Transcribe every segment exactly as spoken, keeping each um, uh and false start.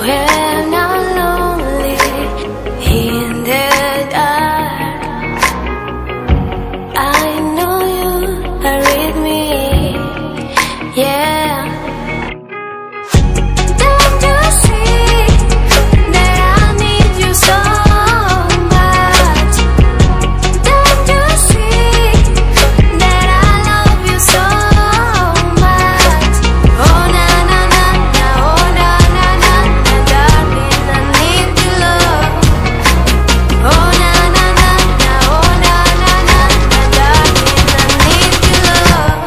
when I'm lonely in the dark. I know you are with me, yeah. Don't you see that I need you so much? Don't you see that I love you so much? Oh na na na na, oh na na na na, darling, I need your love. Oh na na na na, oh na na na na, darling, I need your love.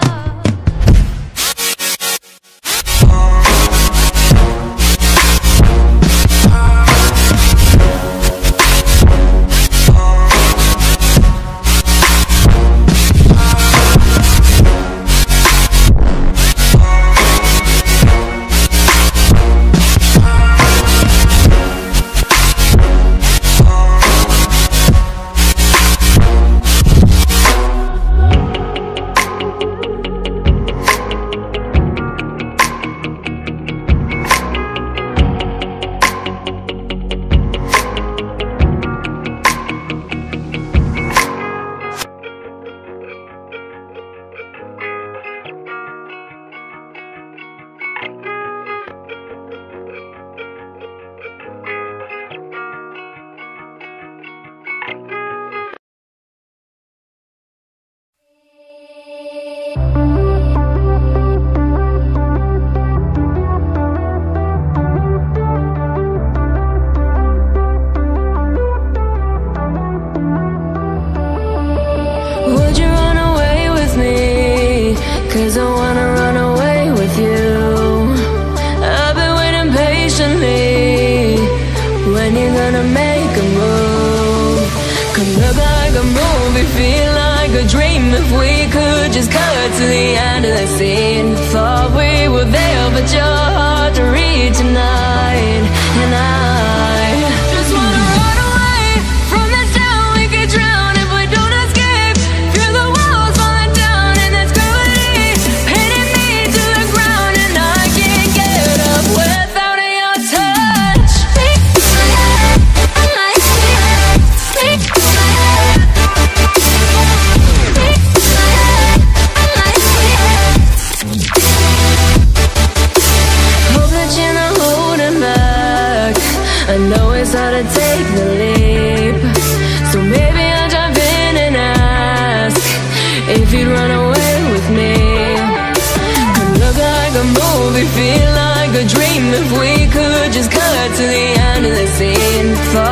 Would you run away with me? 'Cause I wanna run away with you. I've been waiting patiently. When you gonna make a move? Could look like a movie, feel like a dream. If we could just cut to the end of the scene. Thought we were there, but you're hard to read tonight. And I just wanna run away from this town. We could drown if we don't escape. Feel the walls falling down and this gravity pinning me to the ground, and I can't get up without your touch. Hope that you're not holding back. I know it's hard to take the leap, so maybe I'll jump in and ask if you'd run away with me. Could look like a movie, feel like a dream. If we could just cut to the end of the scene. Thought